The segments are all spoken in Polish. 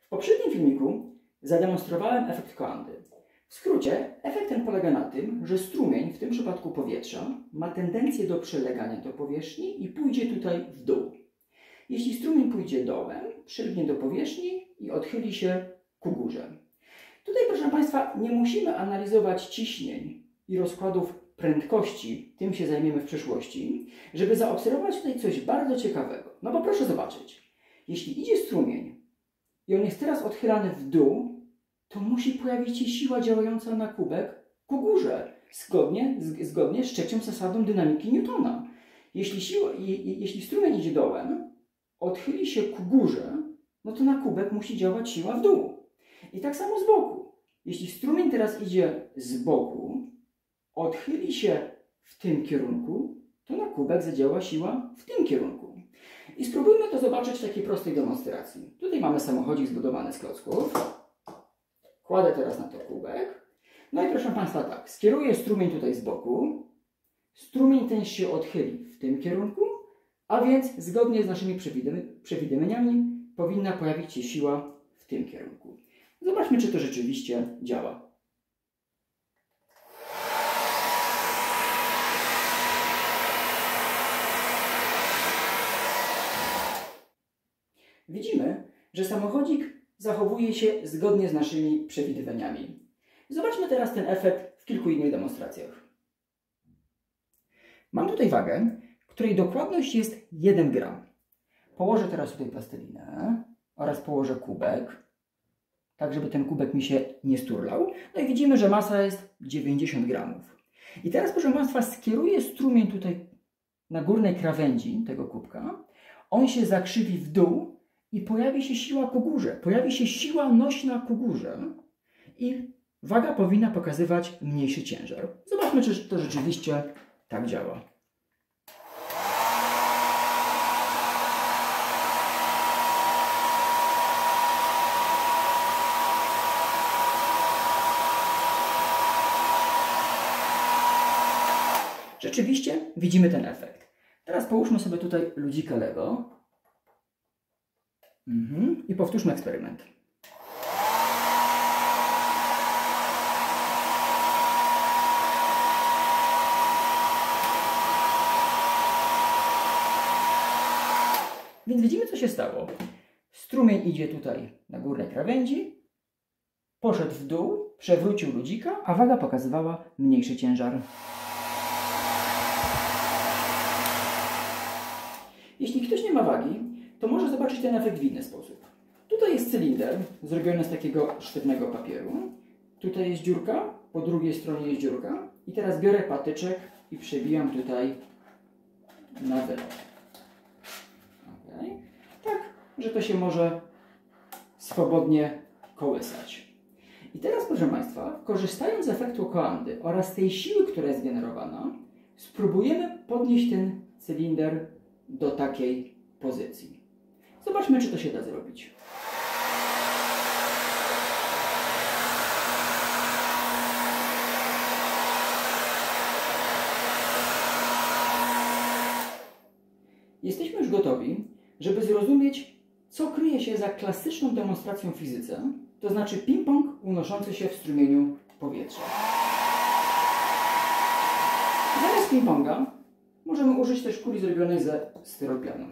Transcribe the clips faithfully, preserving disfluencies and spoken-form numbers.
W poprzednim filmiku zademonstrowałem efekt Coandy. W skrócie, efekt ten polega na tym, że strumień, w tym przypadku powietrza, ma tendencję do przelegania do powierzchni i pójdzie tutaj w dół. Jeśli strumień pójdzie dołem, przylgnie do powierzchni i odchyli się ku górze. Tutaj, proszę Państwa, nie musimy analizować ciśnień i rozkładów prędkości, tym się zajmiemy w przyszłości, żeby zaobserwować tutaj coś bardzo ciekawego. No bo proszę zobaczyć, jeśli idzie strumień i on jest teraz odchylany w dół, to musi pojawić się siła działająca na kubek ku górze, zgodnie, z, zgodnie z trzecią zasadą dynamiki Newtona. Jeśli, siła, i, i, jeśli strumień idzie dołem, odchyli się ku górze, no to na kubek musi działać siła w dół. I tak samo z boku. Jeśli strumień teraz idzie z boku, odchyli się w tym kierunku, to na kubek zadziała siła w tym kierunku. I spróbujmy to zobaczyć w takiej prostej demonstracji. Tutaj mamy samochodzik zbudowany z klocków. Kładę teraz na to kubek. No i proszę Państwa tak, skieruję strumień tutaj z boku. Strumień ten się odchyli w tym kierunku, a więc zgodnie z naszymi przewidywaniami powinna pojawić się siła w tym kierunku. Zobaczmy, czy to rzeczywiście działa. Widzimy, że samochodzik zachowuje się zgodnie z naszymi przewidywaniami. Zobaczmy teraz ten efekt w kilku innych demonstracjach. Mam tutaj wagę, której dokładność jest jeden gram. Położę teraz tutaj plastelinę oraz położę kubek, tak żeby ten kubek mi się nie sturlał. No i widzimy, że masa jest dziewięćdziesiąt gramów. I teraz, proszę Państwa, skieruję strumień tutaj na górnej krawędzi tego kubka. On się zakrzywi w dół i pojawi się siła ku górze. Pojawi się siła nośna ku górze i waga powinna pokazywać mniejszy ciężar. Zobaczmy, czy to rzeczywiście tak działa. Rzeczywiście widzimy ten efekt. Teraz połóżmy sobie tutaj ludzika Lego mhm. i powtórzmy eksperyment. Więc widzimy, co się stało. Strumień idzie tutaj na górnej krawędzi, poszedł w dół, przewrócił ludzika, a waga pokazywała mniejszy ciężar. Jeśli ktoś nie ma wagi, to może zobaczyć ten efekt w inny sposób. Tutaj jest cylinder zrobiony z takiego sztywnego papieru. Tutaj jest dziurka, po drugiej stronie jest dziurka. I teraz biorę patyczek i przebijam tutaj na wylot. Okay. Tak, że to się może swobodnie kołysać. I teraz, proszę Państwa, korzystając z efektu Coandy oraz tej siły, która jest generowana, spróbujemy podnieść ten cylinder do takiej pozycji. Zobaczmy, czy to się da zrobić. Jesteśmy już gotowi, żeby zrozumieć, co kryje się za klasyczną demonstracją w fizyce, to znaczy ping-pong unoszący się w strumieniu powietrza. Zamiast ping-ponga możemy użyć też kuli zrobionej ze styropianu.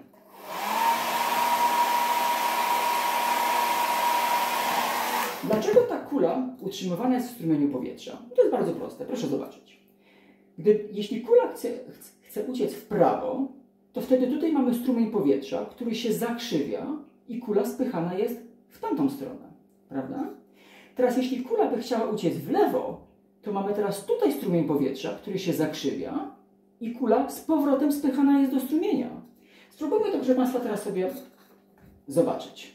Dlaczego ta kula utrzymywana jest w strumieniu powietrza? To jest bardzo proste, proszę zobaczyć. Gdy, jeśli kula chce, chce uciec w prawo, to wtedy tutaj mamy strumień powietrza, który się zakrzywia i kula spychana jest w tamtą stronę. Prawda? Teraz jeśli kula by chciała uciec w lewo, to mamy teraz tutaj strumień powietrza, który się zakrzywia i kula z powrotem spychana jest do strumienia. Spróbujmy to, proszę Państwa, teraz sobie zobaczyć.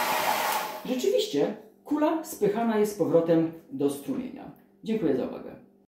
Rzeczywiście, kula spychana jest z powrotem do strumienia. Dziękuję za uwagę.